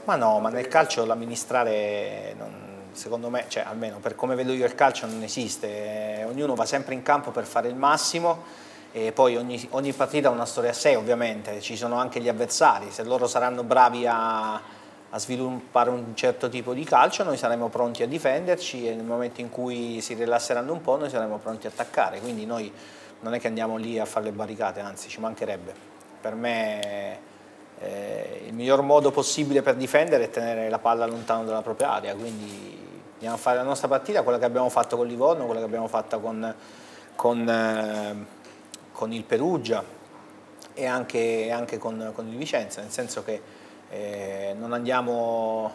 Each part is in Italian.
Ma no, ma nel calcio l'amministrare, secondo me, cioè almeno per come vedo io il calcio non esiste, ognuno va sempre in campo per fare il massimo e poi ogni partita ha una storia a sé ovviamente, ci sono anche gli avversari, se loro saranno bravi a sviluppare un certo tipo di calcio noi saremo pronti a difenderci e nel momento in cui si rilasseranno un po' noi saremo pronti a attaccare, quindi noi non è che andiamo lì a fare le barricate, anzi ci mancherebbe. Per me il miglior modo possibile per difendere è tenere la palla lontano dalla propria area, quindi andiamo a fare la nostra partita, quella che abbiamo fatto con Livorno, quella che abbiamo fatto con il Perugia e anche con il Vicenza, nel senso che non andiamo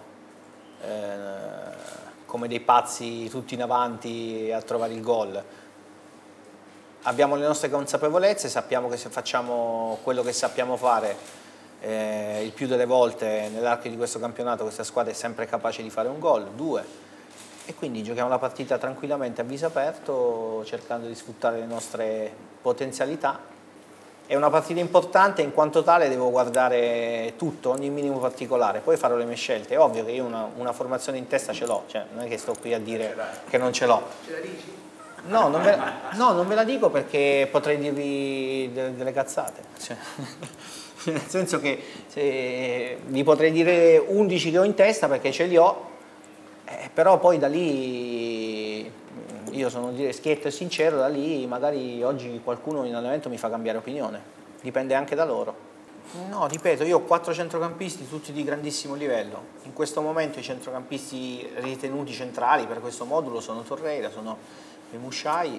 come dei pazzi tutti in avanti a trovare il gol. Abbiamo le nostre consapevolezze, sappiamo che se facciamo quello che sappiamo fare il più delle volte nell'arco di questo campionato questa squadra è sempre capace di fare un gol, due, e quindi giochiamo la partita tranquillamente a viso aperto cercando di sfruttare le nostre potenzialità. È una partita importante, in quanto tale devo guardare tutto, ogni minimo particolare, poi farò le mie scelte. È ovvio che io una formazione in testa ce l'ho, cioè non è che sto qui a dire che non ce l'ho. Ce la dici? No, non ve la dico perché potrei dirvi delle cazzate. Cioè, nel senso che vi potrei dire 11 che ho in testa perché ce li ho, però poi da lì, io sono schietto e sincero, da lì magari oggi qualcuno in allenamento mi fa cambiare opinione, dipende anche da loro. No, ripeto, io ho 4 centrocampisti tutti di grandissimo livello. In questo momento i centrocampisti ritenuti centrali per questo modulo sono Torreira, sono Memushai,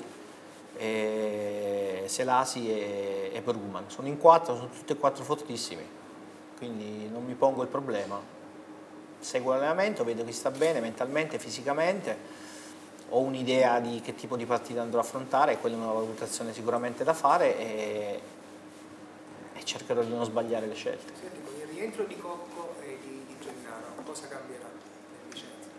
Selasi e Brugman. Sono in 4, sono tutti e 4 fortissimi, quindi non mi pongo il problema. Seguo l'allenamento, vedo chi sta bene mentalmente, fisicamente, ho un'idea di che tipo di partita andrò a affrontare, quella è una valutazione sicuramente da fare e cercherò di non sbagliare le scelte. Senti, con il rientro di Cocco e di Gennaro, cosa cambierà nel Vicenza?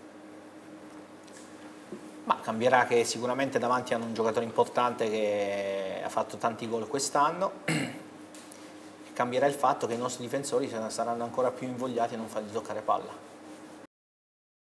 Ma cambierà che sicuramente davanti hanno un giocatore importante che ha fatto tanti gol quest'anno, cambierà il fatto che i nostri difensori saranno ancora più invogliati a non fargli toccare palla.